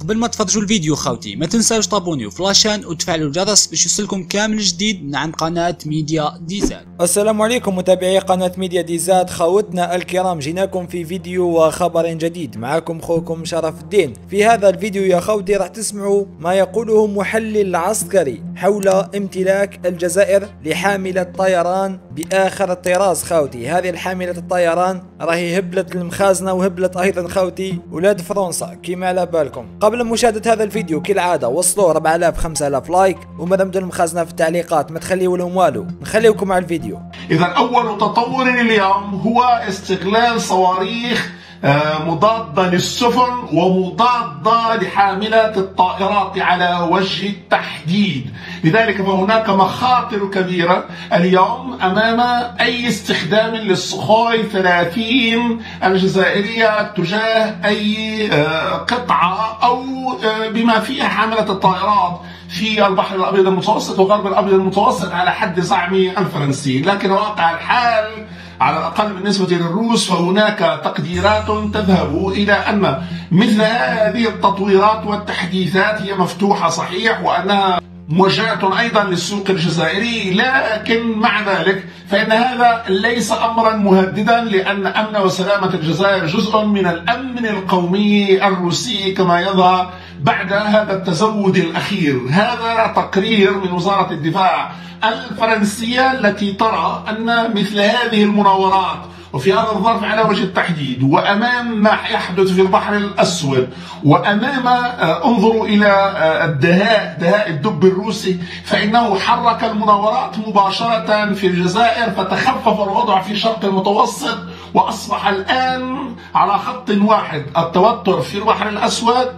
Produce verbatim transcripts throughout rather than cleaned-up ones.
قبل ما تفرجوا الفيديو خوتي ما تنساوش تابونيو في لاشين وتفعلوا الجرس باش يوصلكم كامل جديد من عند قناة ميديا ديزاد. السلام عليكم متابعي قناة ميديا ديزاد، خوتنا الكرام، جيناكم في فيديو وخبر جديد. معكم خوكم شرف الدين. في هذا الفيديو يا خوتي راح تسمعوا ما يقوله محلل عسكري حول امتلاك الجزائر لحاملة طيران بآخر الطراز خوتي. هذه الحاملة الطيران راهي هبلت المخازنة وهبلت ايضا خوتي ولاد فرنسا كيما على بالكم. قبل مشاهدة هذا الفيديو كالعادة وصلوا أربعة آلاف خمسة آلاف لايك ومدمدوا المخازنة في التعليقات، ما تخليوا لهم والو. نخليكم على الفيديو. إذا أول تطور اليوم هو استغلال صواريخ مضادة للسفن ومضادة لحاملات الطائرات على وجه التحديد. لذلك فهناك مخاطر كبيرة اليوم أمام أي استخدام للسخوي ثلاثين الجزائرية تجاه أي قطعة أو بما فيها حاملة الطائرات في البحر الأبيض المتوسط وغرب الأبيض المتوسط على حد زعم الفرنسيين. لكن واقع الحال على الأقل بالنسبة للروس فهناك تقديرات تذهب إلى أن مثل هذه التطويرات والتحديثات هي مفتوحة صحيح وأنها موجهة أيضا للسوق الجزائري، لكن مع ذلك فإن هذا ليس أمرا مهددا، لأن أمن وسلامة الجزائر جزء من الأمن القومي الروسي كما يظهر بعد هذا التزود الأخير. هذا تقرير من وزارة الدفاع الفرنسية التي ترى أن مثل هذه المناورات وفي هذا الظرف على وجه التحديد وأمام ما يحدث في البحر الأسود وأمام انظروا إلى الدهاء دهاء الدب الروسي، فإنه حرك المناورات مباشرة في الجزائر فتخفف الوضع في الشرق المتوسط وأصبح الآن على خط واحد، التوتر في البحر الأسود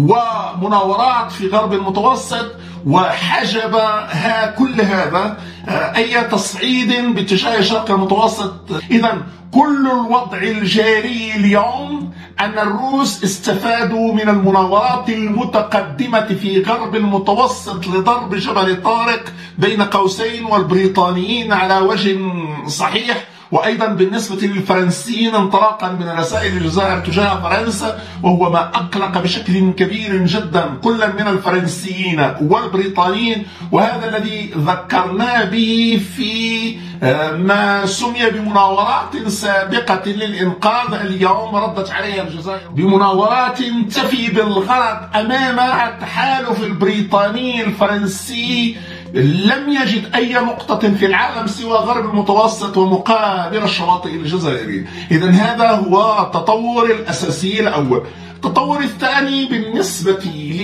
ومناورات في غرب المتوسط، وحجب ها كل هذا أي تصعيد باتجاه الشرق المتوسط. إذا كل الوضع الجاري اليوم أن الروس استفادوا من المناورات المتقدمة في غرب المتوسط لضرب جبل طارق بين قوسين والبريطانيين على وجه صحيح. وأيضا بالنسبة للفرنسيين انطلاقا من رسائل الجزائر تجاه فرنسا، وهو ما أقلق بشكل كبير جدا كلا من الفرنسيين والبريطانيين، وهذا الذي ذكرنا به في ما سمي بمناورات سابقة للإنقاذ. اليوم ردت عليها الجزائر بمناورات تفي بالغرض أمام التحالف البريطاني الفرنسي لم يجد أي نقطة في العالم سوى غرب المتوسط ومقابل الشواطئ الجزائرية. إذا هذا هو التطور الأساسي الأول. التطور الثاني بالنسبة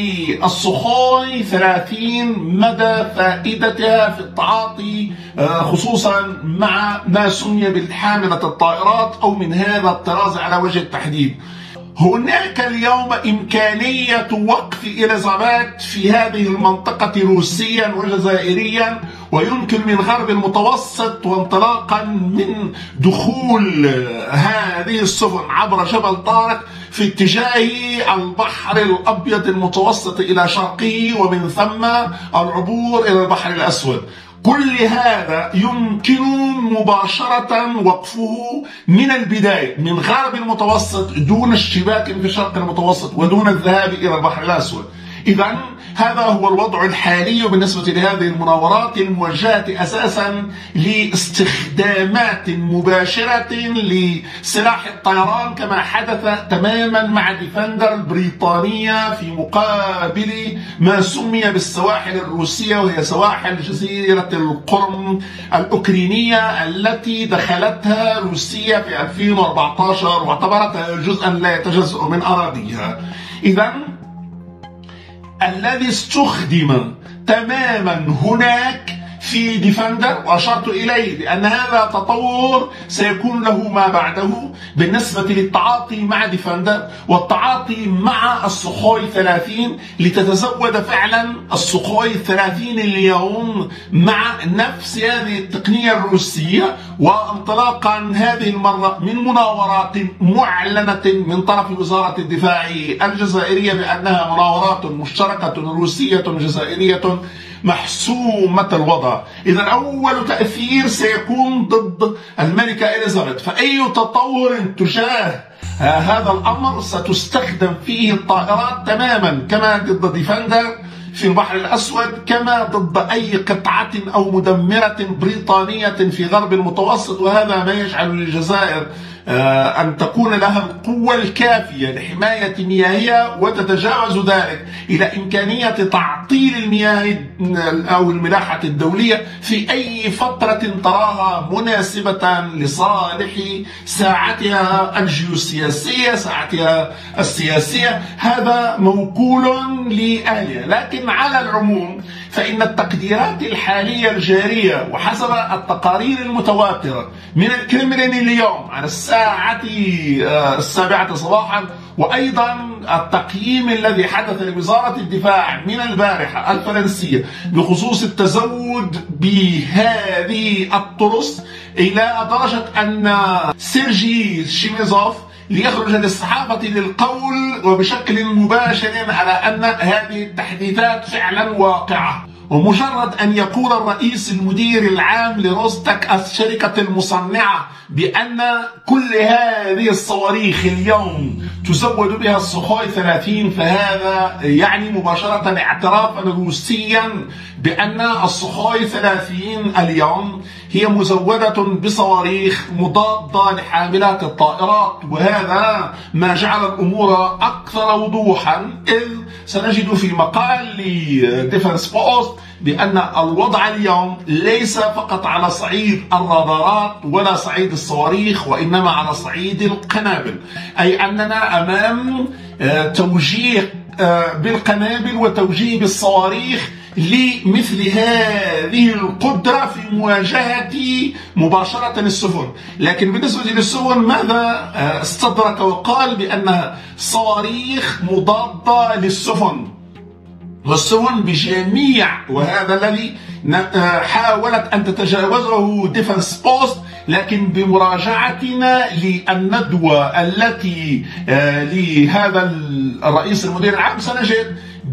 للسخوي ثلاثين مدى فائدتها في التعاطي خصوصا مع ما سمي بالحاملة الطائرات أو من هذا الطراز على وجه التحديد. هناك اليوم إمكانية وقف إليزابيث في هذه المنطقة روسيا وجزائريا، ويمكن من غرب المتوسط وانطلاقا من دخول هذه السفن عبر جبل طارق في اتجاه البحر الأبيض المتوسط إلى شرقه ومن ثم العبور إلى البحر الأسود. كل هذا يمكن مباشرة وقفه من البداية من غرب المتوسط دون اشتباك في الشرق المتوسط ودون الذهاب إلى البحر الأسود. إذا هذا هو الوضع الحالي بالنسبة لهذه المناورات الموجهة أساسا لاستخدامات مباشرة لسلاح الطيران كما حدث تماما مع ديفندر البريطانية في مقابل ما سمي بالسواحل الروسية، وهي سواحل جزيرة القرم الأوكرانية التي دخلتها روسيا في ألفين وأربعة عشر واعتبرتها جزءا لا يتجزأ من أراضيها. إذا الذي استخدم تماما هناك في ديفندر وأشرت إليه لأن هذا تطور سيكون له ما بعده بالنسبة للتعاطي مع ديفندر والتعاطي مع السخوي ثلاثين لتتزود فعلا السخوي ثلاثين اليوم مع نفس هذه التقنية الروسية، وانطلاقا هذه المرة من مناورات معلنة من طرف وزارة الدفاع الجزائرية بأنها مناورات مشتركة روسية جزائرية محسومة الوضع. إذا أول تأثير سيكون ضد الملكة إليزابيث، فأي تطور تجاه هذا الأمر ستستخدم فيه الطائرات تماما كما ضد ديفندر في البحر الأسود، كما ضد أي قطعة أو مدمرة بريطانية في غرب المتوسط. وهذا ما يجعل الجزائر أن تكون لها القوة الكافية لحماية مياهها، وتتجاوز ذلك إلى إمكانية تعطيل المياه أو الملاحة الدولية في أي فترة تراها مناسبة لصالح ساعتها الجيوسياسية، ساعتها السياسية. هذا موكول لأهلها. لكن على العموم فإن التقديرات الحالية الجارية وحسب التقارير المتواترة من الكرملين اليوم على الساعة السابعة صباحا، وأيضا التقييم الذي حدث لوزارة الدفاع من البارحة الفرنسية بخصوص التزود بهذه الطرس، إلى درجة أن سيرجي شيميزوف ليخرج للصحافة للقول وبشكل مباشر على أن هذه التحديثات فعلا واقعة. ومجرد أن يقول الرئيس المدير العام لروستك الشركة المصنعة بأن كل هذه الصواريخ اليوم تزود بها السخوي ثلاثين، فهذا يعني مباشرة اعترافا روسيا بأن السخوي ثلاثين اليوم هي مزودة بصواريخ مضادة لحاملات الطائرات. وهذا ما جعل الأمور أكثر وضوحا، إذ سنجد في مقال لديفنس بوست بأن الوضع اليوم ليس فقط على صعيد الرادارات ولا صعيد الصواريخ، وإنما على صعيد القنابل، أي أننا أمام توجيه بالقنابل وتوجيه بالصواريخ لمثل هذه القدرة في مواجهة مباشرة السفن. لكن بالنسبة للسفن ماذا استدرك وقال؟ بأنها صواريخ مضادة للسفن، والسفن بجميع، وهذا الذي حاولت أن تتجاوزه ديفنس بوست. لكن بمراجعتنا للندوة التي لهذا الرئيس المدير العام سنجد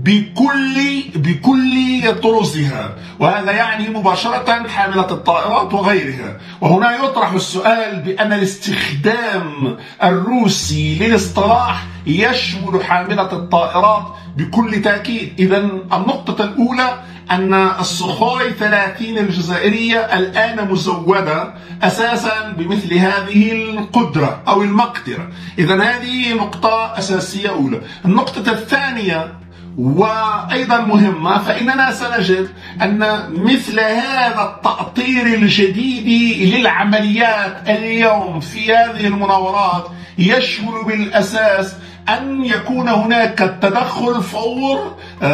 بكل بكل طرزها، وهذا يعني مباشرة حاملة الطائرات وغيرها. وهنا يطرح السؤال بأن الاستخدام الروسي للاصطلاح يشمل حاملة الطائرات بكل تأكيد. إذا النقطة الأولى أن السخوي ثلاثين الجزائرية الآن مزودة أساسا بمثل هذه القدرة أو المقدرة. إذا هذه نقطة أساسية أولى. النقطة الثانية وأيضا مهمة، فإننا سنجد أن مثل هذا التأطير الجديد للعمليات اليوم في هذه المناورات يشمل بالأساس أن يكون هناك التدخل فور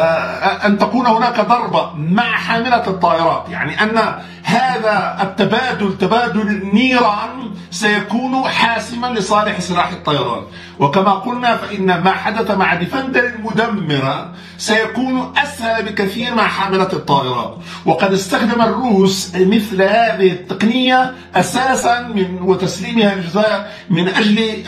أن تكون هناك ضربة مع حاملة الطائرات، يعني أن هذا التبادل تبادل النيران سيكون حاسما لصالح سلاح الطيران. وكما قلنا فإن ما حدث مع ديفندر المدمرة سيكون أسهل بكثير مع حاملة الطائرات. وقد استخدم الروس مثل هذه التقنية أساسا من وتسليمها للجزائر من أجل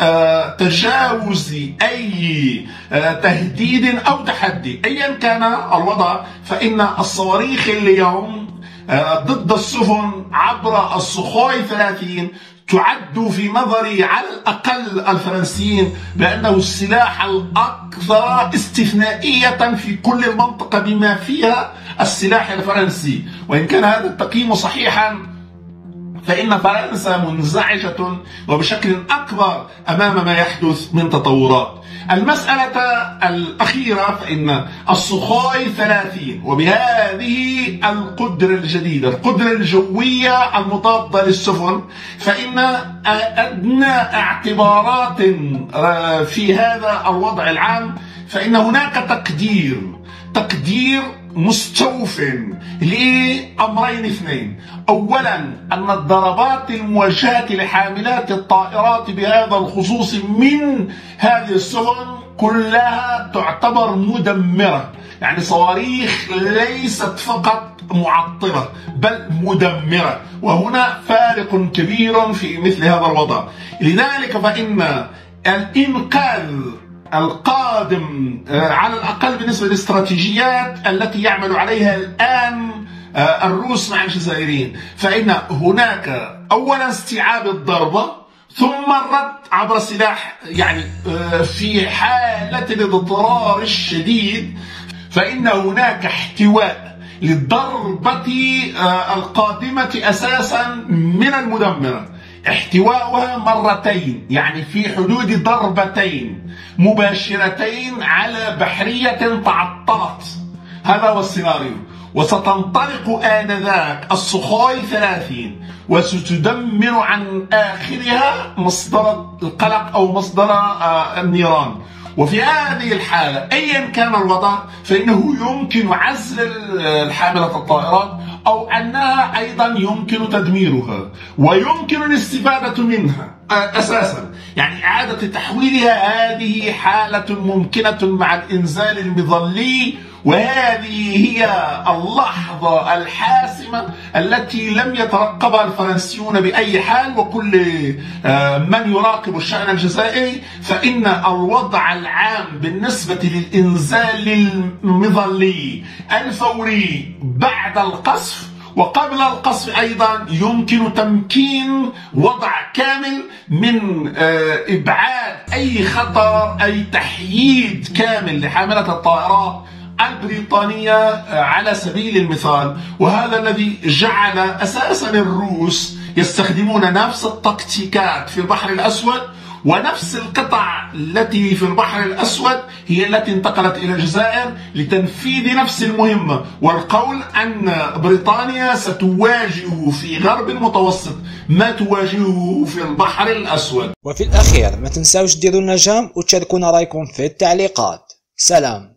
تجاوز أي تهديد أو تحدي أيا كان الوضع. فإن الصواريخ اليوم ضد السفن عبر السخوي ثلاثين تعد في نظري على الأقل الفرنسيين بأنه السلاح الأكثر استثنائية في كل المنطقة بما فيها السلاح الفرنسي. وإن كان هذا التقييم صحيحا فإن فرنسا منزعجة وبشكل أكبر أمام ما يحدث من تطورات. المسألة الأخيرة فإن السخوي ثلاثين وبهذه القدرة الجديدة القدرة الجوية المضادة للسفن، فإن أدنى اعتبارات في هذا الوضع العام فإن هناك تقدير تقدير مستوف لأمرين اثنين. أولا أن الضربات الموجهة لحاملات الطائرات بهذا الخصوص من هذه السفن كلها تعتبر مدمرة، يعني صواريخ ليست فقط معطلة بل مدمرة، وهنا فارق كبير في مثل هذا الوضع. لذلك فإن الإنقاذ القادم على الأقل بالنسبة للاستراتيجيات التي يعمل عليها الآن الروس مع الجزائريين، فإن هناك أولا استيعاب الضربة، ثم الرد عبر السلاح. يعني في حالة الاضطرار الشديد فإن هناك احتواء للضربة القادمة أساسا من المدمرة، احتواؤها مرتين، يعني في حدود ضربتين مباشرتين على بحرية تعطلت. هذا هو السيناريو. وستنطلق آنذاك السخوي ثلاثين وستدمر عن آخرها مصدر القلق أو مصدر النيران. وفي هذه الحالة أيا كان الوضع فإنه يمكن عزل الحاملة الطائرات أو أنها أيضا يمكن تدميرها ويمكن الاستفادة منها أساسا. يعني إعادة تحويلها هذه حالة ممكنة مع الإنزال المظلي، وهذه هي اللحظة الحاسمة التي لم يترقبها الفرنسيون بأي حال. وكل من يراقب الشأن الجزائري فإن الوضع العام بالنسبة للإنزال المظلي الفوري بعد القصف وقبل القصف أيضا يمكن تمكين وضع كامل من إبعاد أي خطر، أي تحييد كامل لحاملة الطائرات البريطانية على سبيل المثال. وهذا الذي جعل أساسا الروس يستخدمون نفس التكتيكات في البحر الأسود، ونفس القطع التي في البحر الأسود هي التي انتقلت إلى الجزائر لتنفيذ نفس المهمة، والقول أن بريطانيا ستواجه في غرب المتوسط ما تواجهه في البحر الأسود. وفي الأخير ما تنساوش ديروا النجام وتشاركونا رأيكم في التعليقات. سلام.